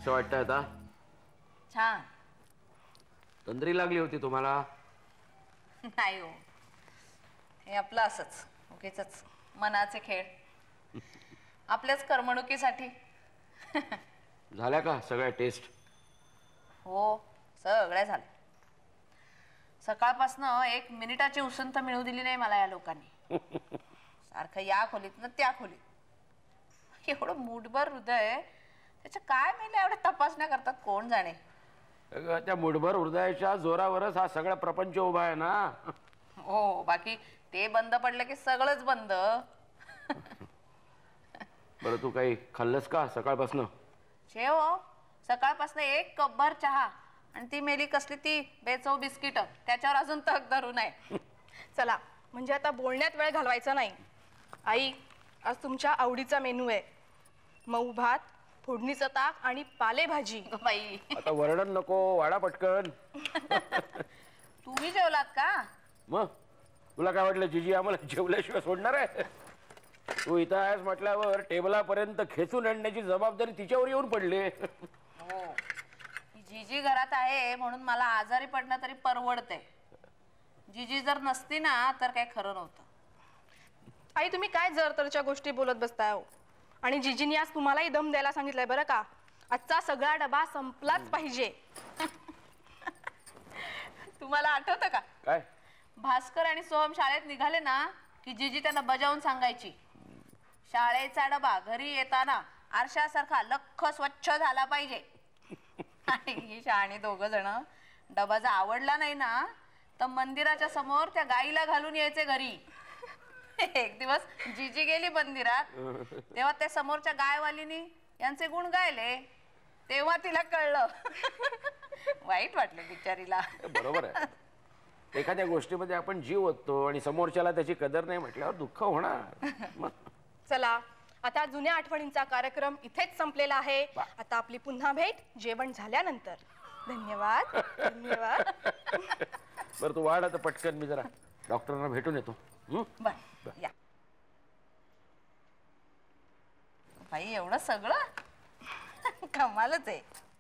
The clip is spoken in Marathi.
कसं वाटतंय आता? छान. तंद्री लागली होती तुम्हाला? नाही हो, हे आपलं असंच उगीचच मनाचे खेळ आपल्याच करमणुकीसाठी. झाल्या का सगळ्या टेस्ट? हो, सगळ्या झाल्या. सकाळपासनं एक मिनिटाची उसंत मिळू दिली नाही मला या लोकांनी. सारखं या खोलीत ना त्या खोलीत. एवढं मूठभर हृदय, त्याच्या काय मेल्या एवढ्या तपासण्या करतात कोण जाणे. त्या मूठभर हृदयाच्या जोरावरच हा सगळा प्रपंच उभा आहे ना. हो, बाकी ते बंद पडलं की सगळंच बंद. बरं, तू काही खाल्लंस का सकाळपासनं? छे हो, सकाळपासून एक कपभर चहा आणि ती मेली कसली ती बेचव बिस्किट, त्याच्यावर अजून तग धरू नये. चला, म्हणजे आता बोलण्यात वेळ घालवायचा नाही. आई, आज तुमच्या आवडीचा मेनू आहे. मऊ भात, फोडणीचं ताक आणि पालेभाजी. बाई, आता वर्णन नको, वाडा पटकन. तुम्ही जेवलात का? मग तुला काय वाटलं जीजी आम्हाला जेवल्याशिवाय सोडणार आहे? तू इथं आहेस म्हटल्यावर टेबलापर्यंत खेचून आणण्याची जबाबदारी तिच्यावर येऊन पडली. हो, जीजी घरात आहे म्हणून मला आजारी पडणं तरी परवडते. जीजी जर नसती ना तर काय खरं नव्हतं. आई, तुम्ही काय जरतरच्या गोष्टी बोलत बसताय हो? आणि जीजीनी आज तुम्हालाही दम द्यायला सांगितलंय बरं का. आजचा सगळा डबा संपलाच पाहिजे. तुम्हाला आठवतं का काय? भास्कर आणि सोहम शाळेत निघाले ना की जीजी त्यांना बजावून सांगायची, शाळेचा डबा घरी येताना आरशासारखा लख्ख स्वच्छ झाला पाहिजे. आणि ही शहाणी दोघं जण डबा जर आवडला नाही ना तर मंदिराच्या समोर त्या गाईला घालून यायचे घरी. एक दिवस जीजी गेली मंदिरात, तेव्हा त्या समोरच्या गायवालीनी यांचे गुण गायले. तेव्हा तिला कळलं. वाईट वाटलं बिचारीला. बरोबर आहे. एखाद्या गोष्टीमध्ये आपण जीव ओततो आणि समोरच्याला त्याची कदर नाही म्हटल्यावर दुःख होणार. चला, आता जुन्या आठवणींचा कार्यक्रम इथेच संपलेला आहे. आता आपली पुन्हा भेट जेवण झाल्यानंतर. धन्यवाद. धन्यवाद. बरं, तू वाढ आता पटकन, मी जरा डॉक्टरांना भेटून येतो. बर, या. बाई, एवढं सगळं कमालच आहे.